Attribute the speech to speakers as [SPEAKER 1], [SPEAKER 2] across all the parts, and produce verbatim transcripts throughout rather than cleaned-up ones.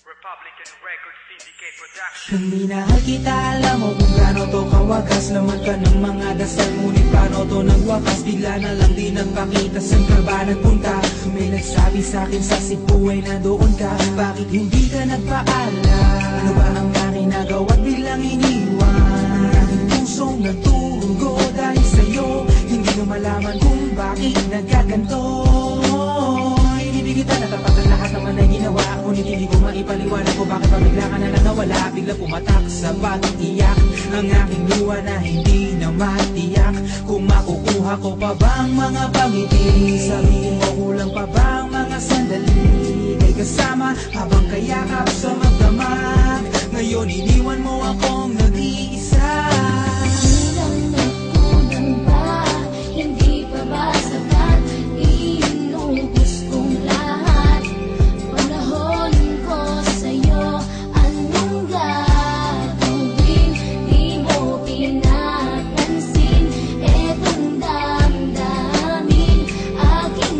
[SPEAKER 1] Republican Record Syndicate Production.
[SPEAKER 2] Kung minahal kita, alam mo kung gaano to kawagas. Laman ka ng mga dasal, ngunit paano to nagwakas? Bigla na lang di nagpakita, saan ka ba nagpunta? May nagsabi sa'kin sa Cebu ay nandoon ka. Bakit hindi ka nagpaalam? Ano ba ang aking nagawa't biglang iniwan? Ang aking pusong nagtugo dahil sa'yo. Hindi ko malaman kung bakit nagkaganto. Hindi kita natapat ang lahat naman ay ginawa. Ngunit hindi ko maipaliwanag ko bakit pabigla ka na lang nawala. Bigla pumatak sa pag-iyak ang aking luha na hindi na matiyak. Kung makukuha ko pa bang mga pangiti? Sabihin mo kulang pa bang mga sandali? May kasama habang kayakap sa magdamag. Ngayon iniwan mo akong nag-iisa.
[SPEAKER 3] Kulang na kulang ba? Hindi pa ba sapat? Inubos kong lahat. Panahon ko sa'yo, anong gagawin? Di mo pinapansin etong damdamin, aking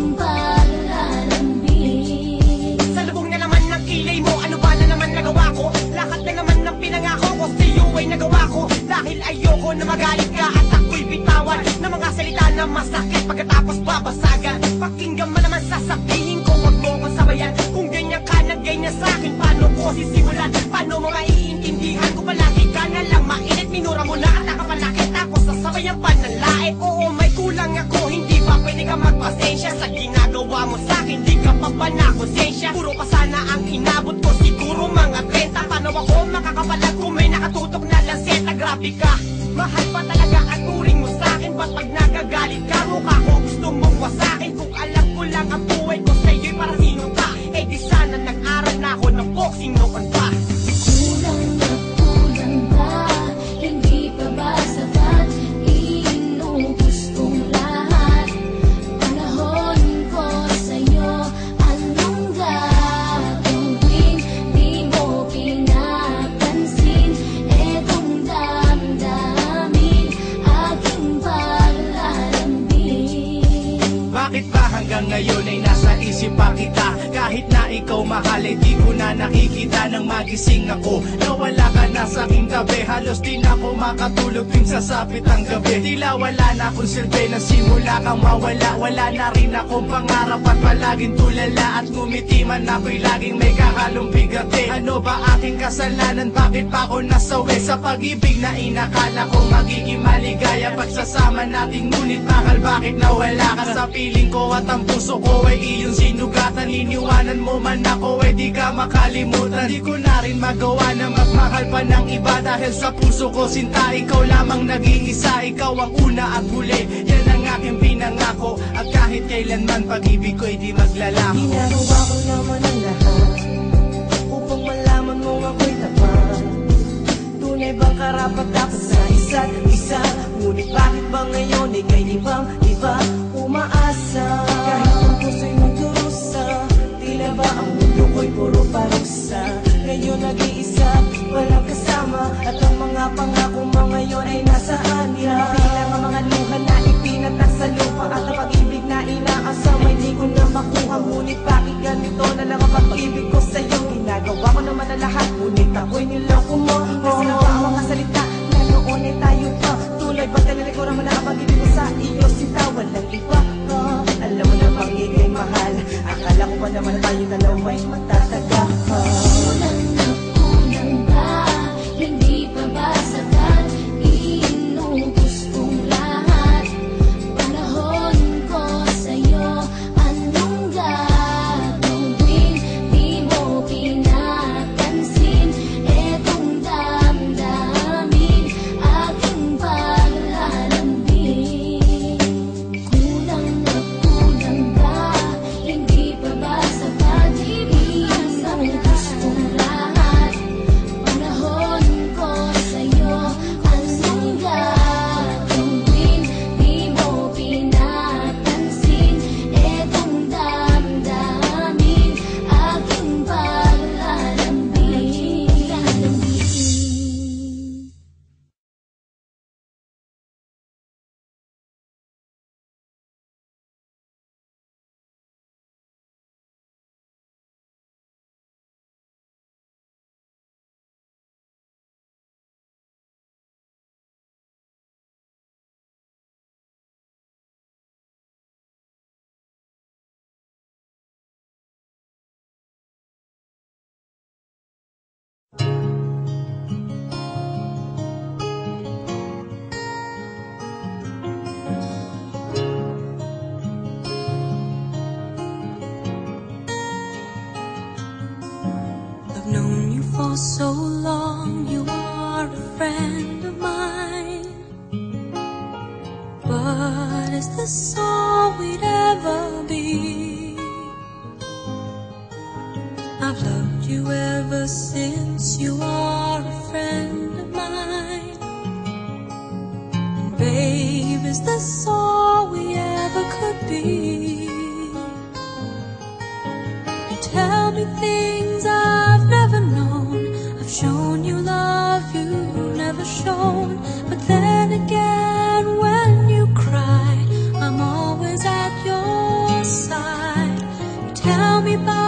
[SPEAKER 3] paglalambing.
[SPEAKER 4] Sa lubong na naman ng kilay mo, ano ba na naman nagawa ko? Lahat na naman ng pinangako ko sa'yo ay nagawa ko. Dahil ayoko na magalit ka at ako'y bitawan ng mga salita na masakit pagkatapos babasagan. Pakinggan mo naman sasabihin ko, wag mo ko sabayan. Kung ganyan ka na ganyan sa'kin, paano ko sisimulan? Paano mo maiintindihan kung palagi ka na lang mainit? Minura mo na at nakapalakit ako sa sabayang panlalait. Oo, may kulang ako, hindi ba pwede ka magpasensya sa ginagawa mo sa'kin? Di ka pa ba na konsensya? Puro pa sana ang inabot ko, siguro mga trenta. Paano ako makakapalag kung may nakatutok na lanseta? Grabe ka, mahal pa talaga ang turing mo sa'kin. Ba't pag nagagalit ka, mukha ko gusto mong wasakin? Kung alam ko lang ang buhay ko sa'yo'y para sino ka, eh di sana nag-aral na ako ng boxing noon pa.
[SPEAKER 3] Kulang na kulang ba? Hindi pa ba sapat? Inubos kong lahat. Panahon ko sa'yo, anong gagawin? Di mo pinapansin etong damdamin, aking paglalambing.
[SPEAKER 5] Bakit ba hanggang ngayon ay nasa isip pa kita? Kahit na ikaw mahal ay di ko na nakikita. Nang magising ako, nawala ka na sa aking tabi. Halos di na ako makatulog tuwing sasapit ang gabi. Tila wala na akong silbi na simula kang mawala. Wala na rin akong pangarap at palaging tulala. At ngumiti man ako'y laging may kahalong bigati. Ano ba aking kasalanan? Bakit pa ako nasawi sa pag-ibig na inakala ko magiging maligaya? Pagsasama natin ngunit mahal, bakit nawala ka? Sa piling ko at ang puso ko ay iyong sinugatan. Iniwanan mo man ako ay di ka makalimutan. Di ko na rin magawa na magmahal pa ng iba. Dahil sa puso ko sinta, ikaw lamang nag-iisa. Ikaw ang una at huli, yan ang aking pinangako. At kahit kailanman pag-ibig ko'y di maglalako.
[SPEAKER 2] Ginagawa ko naman ang lahat upang malaman mo ako'y tapat. Tunay bang karapat ako sa isa't isa? Ngunit bakit ba ngayon ika'y di bang iba umaasa? Kahit ang puso'y magdurusa, tila ba ang mundo ko'y puro parusa? Ngayon nag-iisa, walang kasama, at ang mga pangako mo ngayon ay nasaan? Bilang ang mga luha na ipinatak sa lupa, at ang pag-ibig na inaasam ay di ko na makuha. Ngunit bakit ganito na lang ang pag-ibig ko sa'yo? Ginagawa ko naman na lahat, ngunit ako'y niloko mo. Kasi na ba ang mga salita na noon ay tayo pa? Tulad ba talaga ko naman na ang pag-ibig ko sa iyo? Sinta, walang iba ka. Alam mo na bang ika'y mahal? Akala ko pa naman tayo dalawa'y matataga pa.
[SPEAKER 3] Kulang na kulang ba? Hindi pa ba sapat? Inubos kong lahat. Panahon ko sa'yo, anong gagawin? Di mo pinapansin etong damdamin, aking paglalambing. Kulang na kulang ba? Hindi pa ba sapat? Inubos so long you are a friend of mine. But is this all we'd ever be? I've loved you ever since you are a friend of mine. And babe, is this all we ever could be? You tell me things I've never known. I've shown you love you've never shown. But then again, when you cry, I'm always at your side. You tell me about